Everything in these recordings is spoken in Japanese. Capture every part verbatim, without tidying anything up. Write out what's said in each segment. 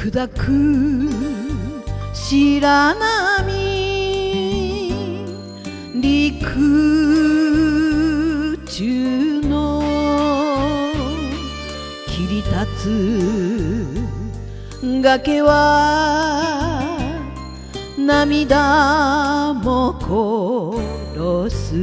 砕く白波陸中の切り立つ崖は涙も殺す。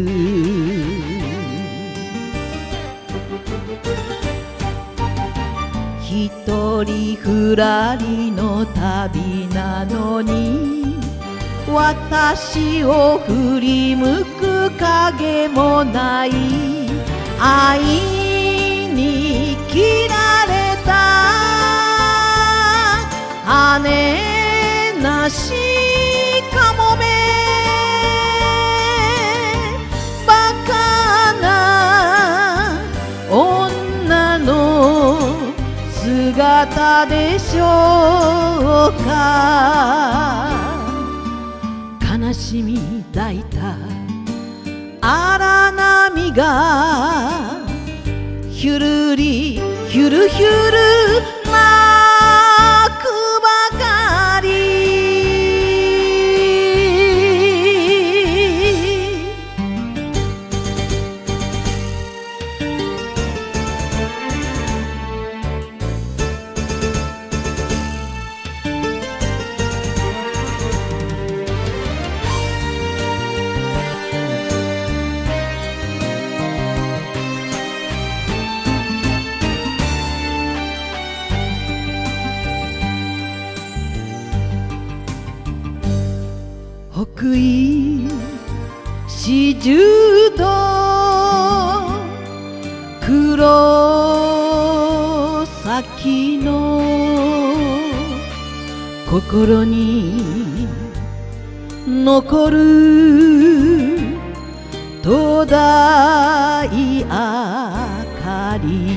一人ふらりの旅なのに私を振り向く影もない。愛に切られた羽なしかもめ、バカな女の姿でしょうか。悲しみ抱いた荒波がひゅるりひゅるひゅる泣くばかり。北緯四十度黒崎の心に残る灯台明かり。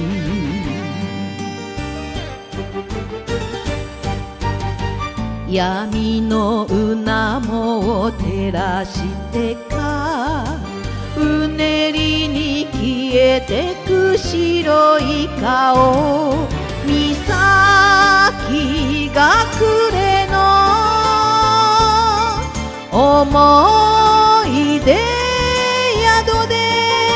闇の水面を照らしてかうねりに消えてく白い顔。岬が暮れの思い出宿で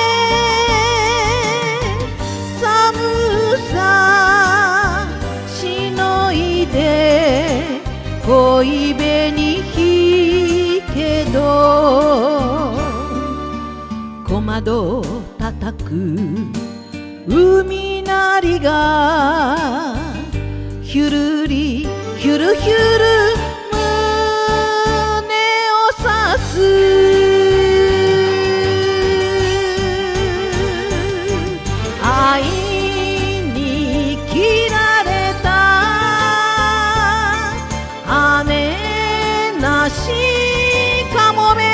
寒さしのいで恋紅引けど小窓を叩く海鳴りがひゅるりひゅるひゅる胸を刺す。愛に切られた羽なしかもめ、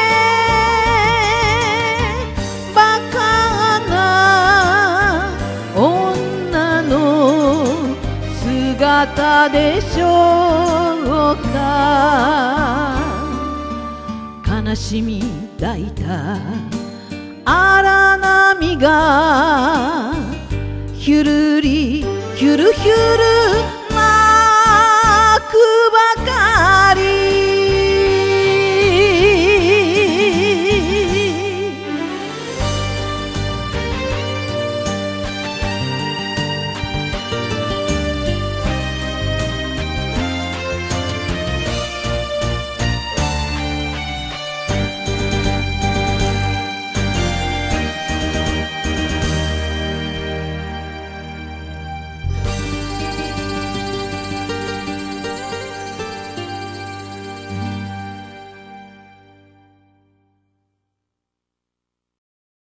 バカな女の姿でしょうか。悲しみ抱いた荒波がひゅるりひゅるひゅる